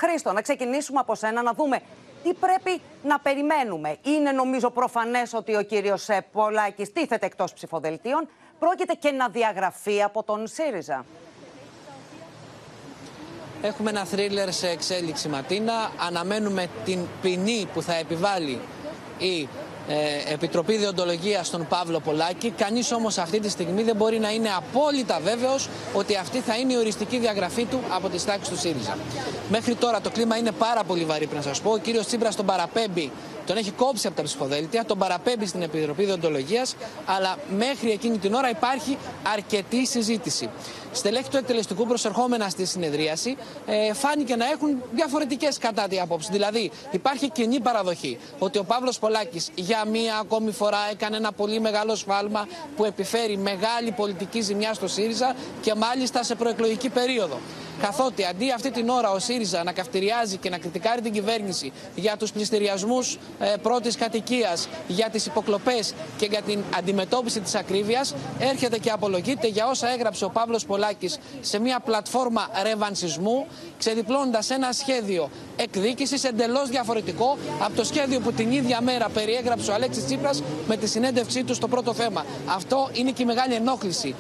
Χρήστο, να ξεκινήσουμε από σένα, να δούμε τι πρέπει να περιμένουμε. Είναι νομίζω προφανές ότι ο κύριος Πολάκης τίθεται εκτός ψηφοδελτίων. Πρόκειται και να διαγραφεί από τον ΣΥΡΙΖΑ. Έχουμε ένα θρίλερ σε εξέλιξη, Ματίνα. Αναμένουμε την ποινή που θα επιβάλλει η Επιτροπή Δεοντολογίας στον Παύλο Πολάκη. Κανείς όμως αυτή τη στιγμή δεν μπορεί να είναι απόλυτα βέβαιος ότι αυτή θα είναι η οριστική διαγραφή του από τις τάξεις του ΣΥΡΙΖΑ. Μέχρι τώρα το κλίμα είναι πάρα πολύ βαρύ, πρέπει να σας πω. Ο κύριος Τσίπρας τον παραπέμπει, τον έχει κόψει από τα ψηφοδέλτια, τον παραπέμπει στην Επιτροπή Δεοντολογίας, αλλά μέχρι εκείνη την ώρα υπάρχει αρκετή συζήτηση. Στελέχη του εκτελεστικού προσερχόμενα στη συνεδρίαση φάνηκε να έχουν διαφορετικές κατά τη άποψη. Δηλαδή, υπάρχει κοινή παραδοχή ότι ο Παύλος Πολάκης για μία ακόμη φορά έκανε ένα πολύ μεγάλο σφάλμα που επιφέρει μεγάλη πολιτική ζημιά στο ΣΥΡΙΖΑ και μάλιστα σε προεκλογική περίοδο. Καθότι αντί αυτή την ώρα ο ΣΥΡΙΖΑ να καυτηριάζει και να κριτικάρει την κυβέρνηση για τους πληστηριασμούς πρώτης κατοικίας, για τις υποκλοπές και για την αντιμετώπιση της ακρίβειας, έρχεται και απολογείται για όσα έγραψε ο Παύλος Πολάκης σε μια πλατφόρμα ρεβανσισμού, ξεδιπλώνοντας ένα σχέδιο εκδίκησης εντελώς διαφορετικό από το σχέδιο που την ίδια μέρα περιέγραψε ο Αλέξης Τσίπρας με τη συνέντευξή του στο πρώτο θέμα. Αυτό είναι και η μεγάλη ενόχληση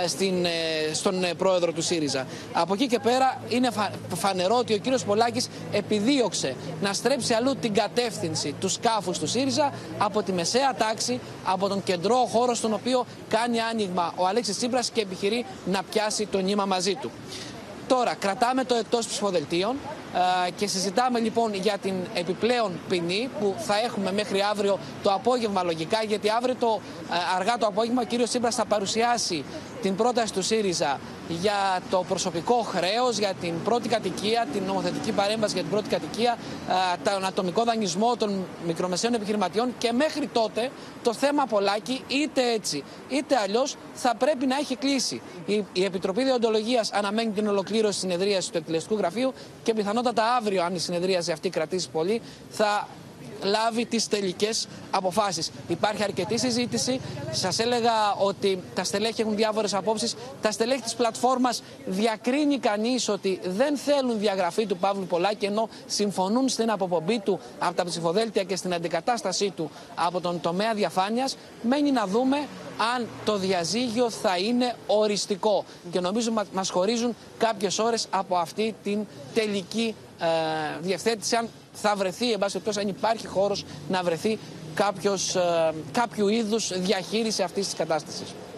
στον πρόεδρο του ΣΥΡΙΖΑ. Από εκεί και πέρα είναι φανερό ότι ο κύριος Πολάκης επιδίωξε να στρέψει αλλού την κατεύθυνση του σκάφους του ΣΥΡΙΖΑ από τη μεσαία τάξη, από τον κεντρό χώρο στον οποίο κάνει άνοιγμα ο Αλέξης Τσίπρας και επιχειρεί να πιάσει το νήμα μαζί του. Τώρα κρατάμε το εκτός ψηφοδελτίων και συζητάμε λοιπόν για την επιπλέον ποινή που θα έχουμε μέχρι αύριο το απόγευμα λογικά, γιατί αύριο αργά το απόγευμα ο κύριος Τσίπρας θα παρουσιάσει την πρόταση του ΣΥΡΙΖΑ για το προσωπικό χρέος, για την πρώτη κατοικία, την νομοθετική παρέμβαση για την πρώτη κατοικία, τον ατομικό δανεισμό των μικρομεσαίων επιχειρηματιών, και μέχρι τότε το θέμα Πολάκη είτε έτσι είτε αλλιώς θα πρέπει να έχει κλείσει. Η Επιτροπή Δεοντολογίας αναμένει την ολοκλήρωση συνεδρίασης του εκτελεστικού γραφείου και πιθανότατα αύριο, αν η συνεδρίαση αυτή κρατήσει πολύ, θα λάβει τις τελικές αποφάσεις. Υπάρχει αρκετή συζήτηση. Σας έλεγα ότι τα στελέχη έχουν διάφορες απόψεις. Τα στελέχη της πλατφόρμας διακρίνει κανείς ότι δεν θέλουν διαγραφή του Παύλου Πολάκη, ενώ συμφωνούν στην αποπομπή του από τα ψηφοδέλτια και στην αντικατάστασή του από τον τομέα διαφάνειας. Μένει να δούμε αν το διαζύγιο θα είναι οριστικό. Και νομίζω μας χωρίζουν κάποιες ώρες από αυτή την τελική διευθέτηση, αν θα βρεθεί, εν πάση περιπτώσει, αν υπάρχει χώρος να βρεθεί κάποιο είδους διαχείριση αυτής της κατάστασης.